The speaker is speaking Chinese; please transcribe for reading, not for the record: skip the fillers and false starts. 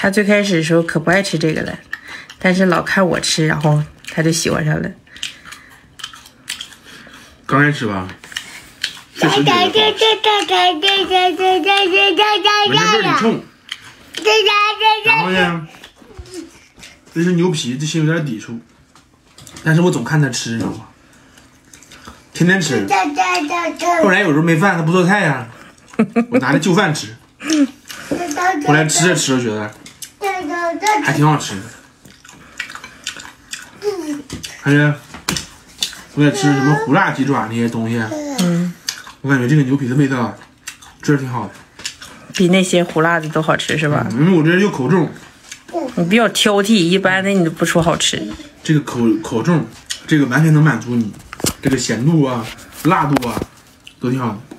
他最开始的时候可不爱吃这个了，但是老看我吃，然后他就喜欢上了。 刚开始吧，确实觉得好吃，闻着味儿挺冲。然后呢，这是牛皮，这些有点抵触，但是我总看他吃，你知道吗？天天吃。后来有时候没饭，他不做菜呀，我拿着就饭吃。后来吃着吃着觉得还挺好吃的。还有我在吃什么胡辣鸡爪那些东西，我感觉这个牛皮的味道真是挺好的， 比那些胡辣的都好吃是吧？ 因为我这人就口重， 你比较挑剔，一般的你都不说好吃。 这个口重，这个完全能满足你，这个咸度啊、辣度啊，都挺好的。